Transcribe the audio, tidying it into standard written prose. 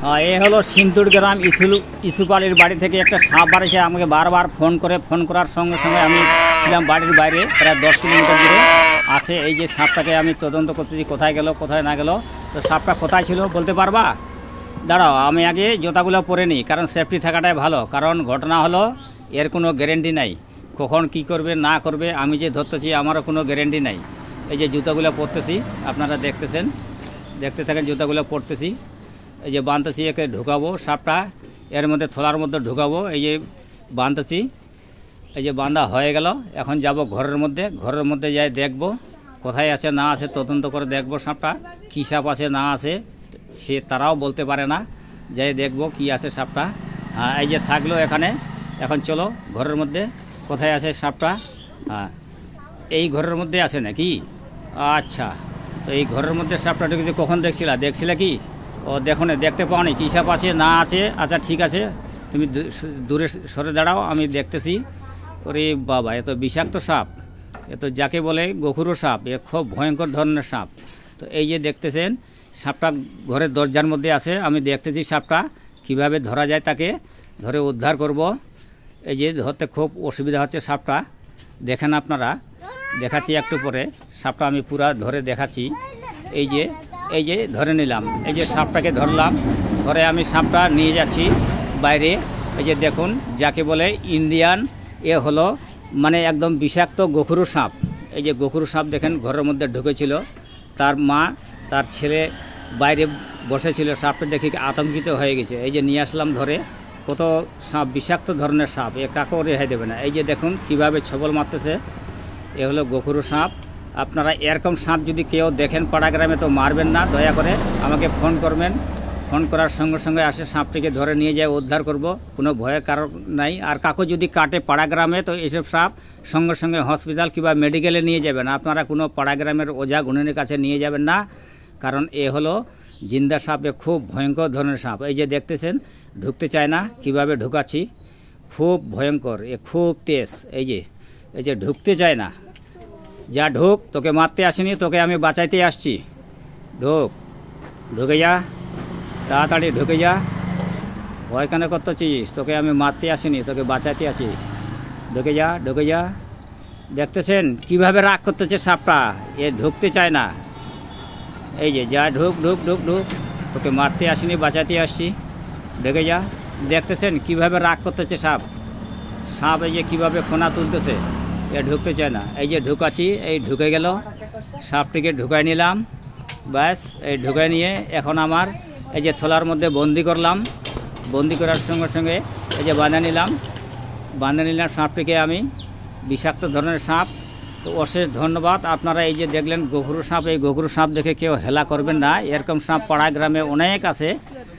এ হলো সিন্দুর গ্রাম ইসুপালির বাড়ি থেকে একটা সাপ বাড়িছে। আমাকে বারবার ফোন করার সঙ্গে সঙ্গে আমি ছিলাম বাড়ির বাইরে, প্রায় 10 কিলোমিটার দূরে আসে। এই যে সাপটাকে আমি তদন্ত করতেছি, কোথায় গেল কোথায় না গেল। তো সাপটা কোথায় ছিল বলতে পারবা? দাঁড়াও, আমি আগে জুতাগুলো পরে নিই, কারণ সেফটি থাকাটাই ভালো। কারণ ঘটনা হলো এর কোনো গ্যারেন্টি নাই, কখন কি করবে না করবে। আমি যে ধরতেছি আমারও কোনো গ্যারেন্টি নাই। এই যে জুতাগুলো পরতেছি, আপনারা দেখতে থাকেন। জুতাগুলো পরতেছি, এই যে বাঁধতেছি, একে ঢুকাবো সাপটা এর মধ্যে, থলার মধ্যে ঢুকাবো। এই যে বাঁধতেছি, এই যে বাঁধা হয়ে গেল। এখন যাব ঘরের মধ্যে যাই দেখব কোথায় আছে না আছে, তদন্ত করে দেখব সাপটা কী সাপ আছে না আছে সে তারাও বলতে পারে না। যাই দেখব কি আছে সাপটা। এই যে থাকলো এখানে। এখন চলো ঘরের মধ্যে, কোথায় আছে সাপটা? এই ঘরের মধ্যে আছে নাকি? আচ্ছা, তো এই ঘরের মধ্যে সাপটা ঢুকেছে। কখন দেখছিলে কি? ও দেখো না, দেখতে পাও নি কী সাপ আছে না আছে? আচ্ছা ঠিক আছে, তুমি দূরে সরে দাঁড়াও, আমি দেখতেছি। ওরে বাবা, এত বিষাক্ত সাপ, এত যাকে বলে গোখুরো সাপ, এ খুব ভয়ঙ্কর ধরনের সাপ। তো এই যে দেখতেছেন সাপটা ঘরের দরজার মধ্যে আছে। আমি দেখতেছি সাপটা কিভাবে ধরা যায়, তাকে ধরে উদ্ধার করব। এই যে ধরতে খুব অসুবিধা হচ্ছে সাপটা, দেখেন আপনারা। দেখাচ্ছি একটু পরে সাপটা আমি পুরা ধরে দেখাচ্ছি। এই যে ধরে নিলাম, এই যে সাপটাকে ধরলাম, ধরে আমি সাপটা নিয়ে যাচ্ছি বাইরে। এই যে দেখুন, যাকে বলে ইন্ডিয়ান, এ হলো মানে একদম বিষাক্ত গোখুরো সাপ। এই যে গোখুরো সাপ দেখেন ঘরের মধ্যে ঢুকেছিল। তার মা তার ছেলে বাইরে বসেছিল, সাপটা দেখে আতঙ্কিত হয়ে গেছে। এই যে নিয়ে আসলাম ধরে। কত সাপ, বিষাক্ত ধরনের সাপ, এ কাকেও রেহাই দেবে না। এই যে দেখুন কিভাবে ছবল মারতেছে, এ হলো গোখুরো সাপ। আপনারা এরকম সাপ যদি কেউ দেখেন পাড়া গ্রামে, তো মারবেন না, দয়া করে আমাকে ফোন করবেন। ফোন করার সঙ্গে সঙ্গে আসে সাপটিকে ধরে নিয়ে যায়, উদ্ধার করব, কোনো ভয়ের কারণ নাই। আর কাকু যদি কাটে পাড়া গ্রামে, তো এসব সাপ সঙ্গে সঙ্গে হসপিটাল কিংবা মেডিকেলে নিয়ে যাবেন। আপনারা কোনো পাড়া গ্রামের ওঝা গুণিনের কাছে নিয়ে যাবেন না, কারণ এ হলো জিন্দা সাপ, এ খুব ভয়ঙ্কর ধরনের সাপ। এই যে দেখতেছেন ঢুকতে চায় না, কিভাবে ঢুকাচ্ছি, খুব ভয়ঙ্কর, এ খুব তেজ। এই যে ঢুকতে চায় না। যা ঢুক, তোকে মারতে আসিনি, তোকে আমি বাঁচাইতে আসছি। ঢুকে যা, তাড়াতাড়ি ঢুকে যা, ভয় কেন করতেছিস? তোকে আমি মারতে আসিনি, তোকে বাঁচাইতে আসি। ঢুকে যা। দেখতেছেন কিভাবে রাগ করতেছে সাপটা, এ ঢুকতে চায় না। এই যে যা, ঢুক, তোকে মারতে আসিনি, বাঁচাতে আসছি। ঢুকে যা। দেখতেছেন কিভাবে রাগ করতেছে সাপ। এই যে কীভাবে ফোনা তুলতেছে, এ ঢুকতে চায় না। এই যে ঢুকাচ্ছি, এই ঢুকে গেল। সাপটিকে ঢুকাই নিলাম, ব্যাস। এই ঢুকাই নিয়ে এখন আমার এই যে থলার মধ্যে বন্দি করলাম। বন্দি করার সঙ্গে সঙ্গে এই যে বাঁধে নিলাম সাপটিকে আমি। বিষাক্ত ধরনের সাপ। তো অশেষ ধন্যবাদ। আপনারা এই যে দেখলেন গোখুরো সাপ, এই গোখুরো সাপ দেখে কেউ হেলা করবেন না। এরকম সাপ পাড়া গ্রামে অনেক আছে।